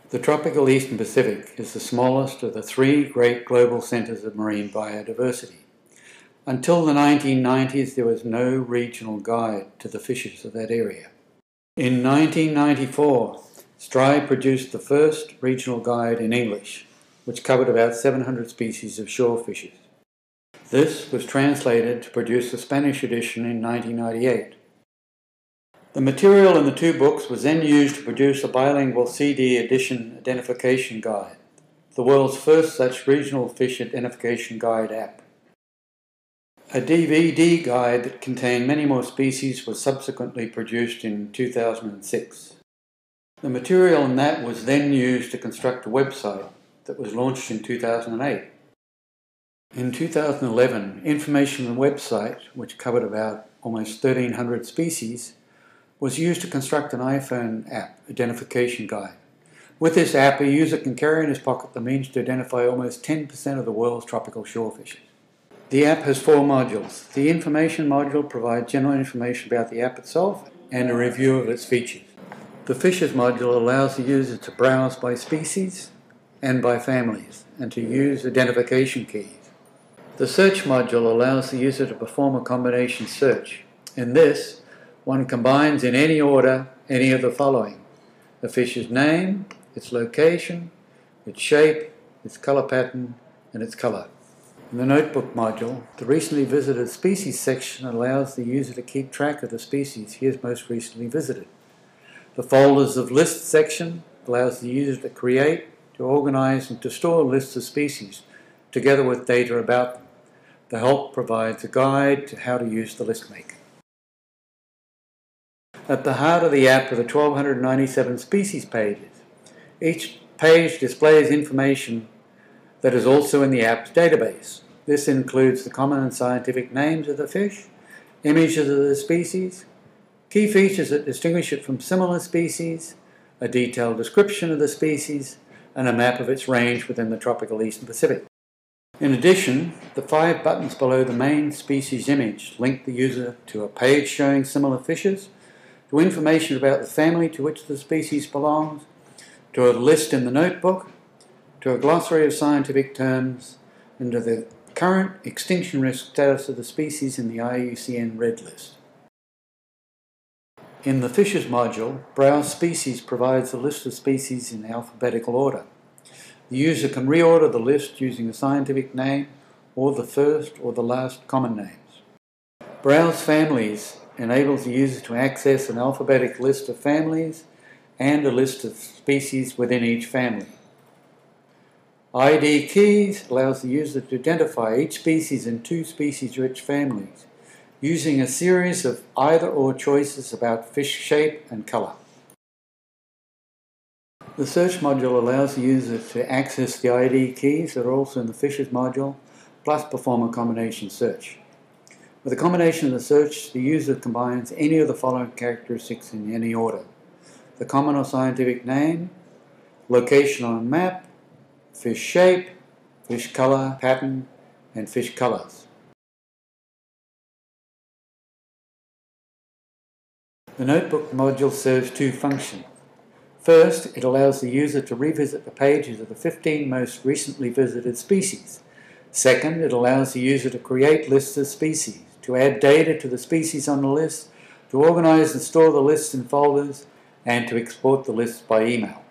The tropical Eastern Pacific is the smallest of the three great global centres of marine biodiversity. Until the 1990s, there was no regional guide to the fishes of that area. In 1994, STRI produced the first regional guide in English, which covered about 700 species of shore fishes. This was translated to produce a Spanish edition in 1998. The material in the two books was then used to produce a bilingual CD edition identification guide, the world's first such regional fish identification guide app. A DVD guide that contained many more species was subsequently produced in 2006. The material in that was then used to construct a website that was launched in 2008. In 2011, information on the website, which covered about almost 1,300 species, was used to construct an iPhone app identification guide. With this app, a user can carry in his pocket the means to identify almost 10% of the world's tropical shore fishes. The app has 4 modules. The information module provides general information about the app itself and a review of its features. The fishes module allows the user to browse by species and by families and to use identification keys. The search module allows the user to perform a combination search. In this, one combines in any order any of the following: the fish's name, its location, its shape, its colour pattern, and its colour. In the notebook module, the recently visited species section allows the user to keep track of the species he has most recently visited. The folders of lists section allows the user to create, to organise and to store lists of species, together with data about them. The help provides a guide to how to use the list maker. At the heart of the app are the 1,297 species pages. Each page displays information that is also in the app's database. This includes the common and scientific names of the fish, images of the species, key features that distinguish it from similar species, a detailed description of the species, and a map of its range within the tropical Eastern Pacific. In addition, the 5 buttons below the main species image link the user to a page showing similar fishes, to information about the family to which the species belongs, to a list in the notebook, to a glossary of scientific terms, and to the current extinction risk status of the species in the IUCN Red List. In the Fishes module, Browse Species provides a list of species in alphabetical order. The user can reorder the list using a scientific name or the first or the last common names. Browse Families enables the user to access an alphabetic list of families and a list of species within each family. ID Keys allows the user to identify each species in 2 species-rich families, using a series of either-or choices about fish shape and colour. The Search module allows the user to access the ID keys that are also in the Fishes module, plus perform a combination search. With a combination of the search, the user combines any of the following characteristics in any order: the common or scientific name, location on a map, fish shape, fish colour pattern, and fish colours. The Notebook module serves 2 functions. First, it allows the user to revisit the pages of the 15 most recently visited species. Second, it allows the user to create lists of species, to add data to the species on the list, to organise and store the lists in folders, and to export the lists by email.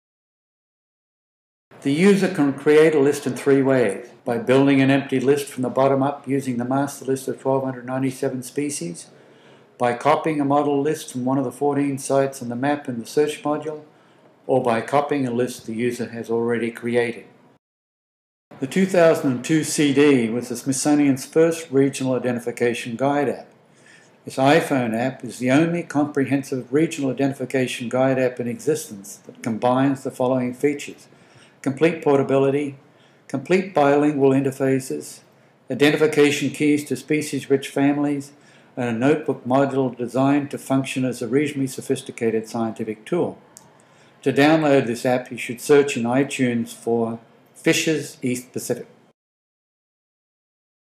The user can create a list in 3 ways: by building an empty list from the bottom up using the master list of 1,297 species, by copying a model list from one of the 14 sites on the map in the Search module, or by copying a list the user has already created. The 2002 CD was the Smithsonian's first regional identification guide app. This iPhone app is the only comprehensive regional identification guide app in existence that combines the following features: complete portability, complete bilingual interfaces, identification keys to species-rich families, and a notebook module designed to function as a reasonably sophisticated scientific tool. To download this app, you should search in iTunes for Fishes East Pacific.